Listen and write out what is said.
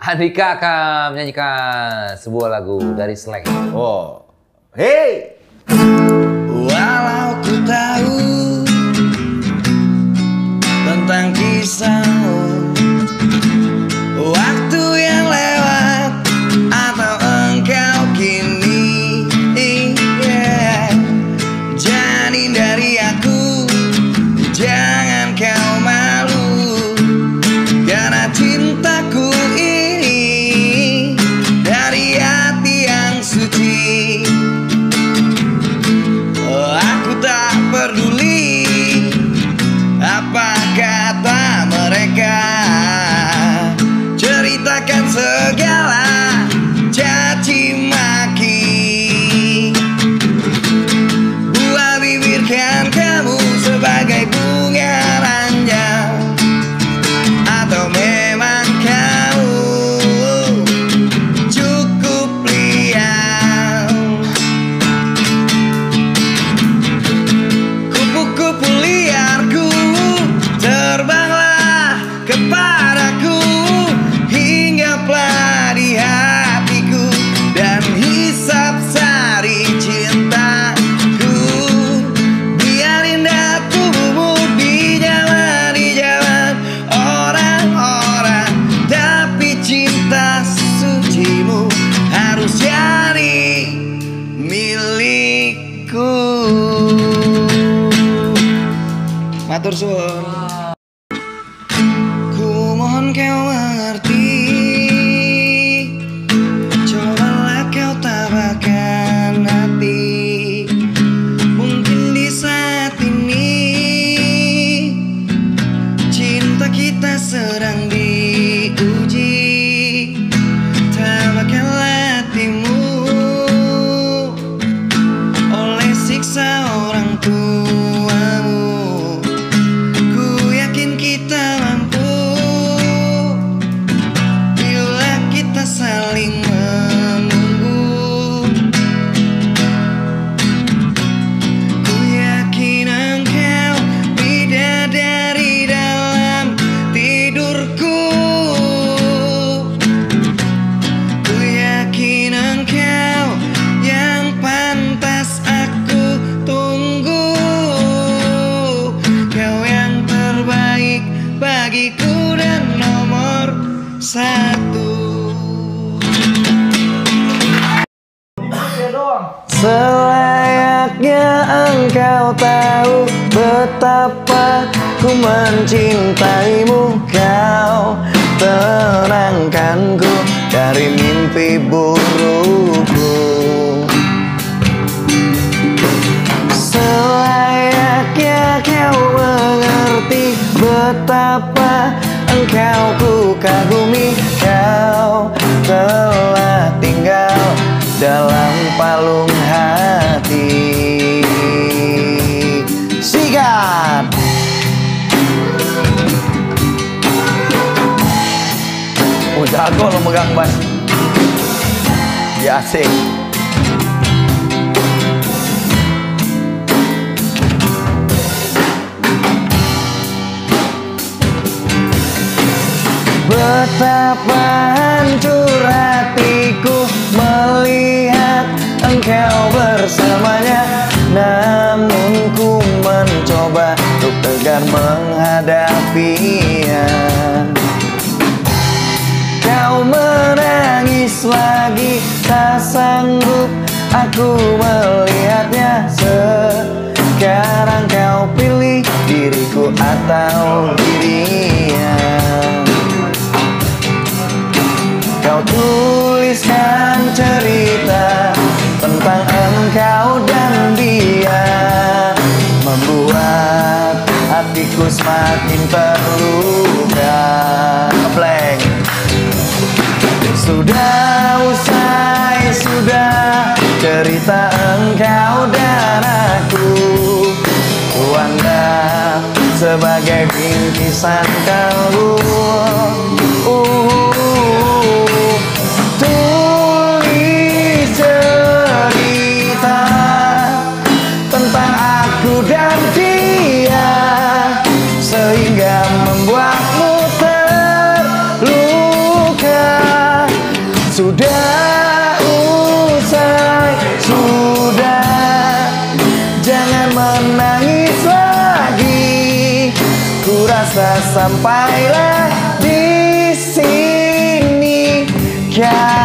Andika akan menyanyikan sebuah lagu dari Slank. Oh, hey. Walau ku tahu tentang kisahmu, waktu yang lewat atau engkau kini, jadi dari aku jangan kau malu, karena cintaku ini dari hati yang suci. Aku tak peduli apa kata mereka, ceritakan segala caci maki. Buah bibirkan kamu sebagai bunga ranjau, atau memang kamu cukup liar. Kupu-kupu liarku, terbanglah kepadaku, hinggaplah di hatiku dan hisap sari cintaku. Biar indah tubuhmu dijalan orang-orang, tapi cinta sucimu harus jadi milikku. Matur suwun. Ku mohon kau mengerti, cobalah kau tabahkan hati. Mungkin di saat ini cinta kita sedang diuji. Tabahkanlah hatimu oleh siksa orang tuamu. Ku yakin kita mampu bila kita saling menunggu. Ku yakin engkau bidadari dalam tidurku. Ku yakin engkau yang pantas aku tunggu. Kau yang terbaik bagiku dan nomor satu. Selayaknya engkau tahu betapa ku mencintaimu. Kau tenangkanku dari mimpi burukku. Selayaknya kau mengerti betapa engkau ku kagumi. Kau telah tinggal dalam palung hati. Sikat. Jago lo megang bass. Ya asik. Betapa hancur hatiku melihat engkau bersamanya. Namun ku mencoba untuk tegar menghadapinya. Kau menangis lagi, tak sanggup aku melihatnya. Sekarang kau pilih diriku atau dirinya. Kau tuliskan cerita tentang engkau dan dia, membuat hatiku semakin terluka. Blank. Sudah usai, sudah cerita engkau dan aku. Ku anggap sebagai bingkisan kalbu. Tulis cerita tentang aku dan dia, sehingga membuatmu terluka. menangis lagi. Ku rasa sampailah di sini.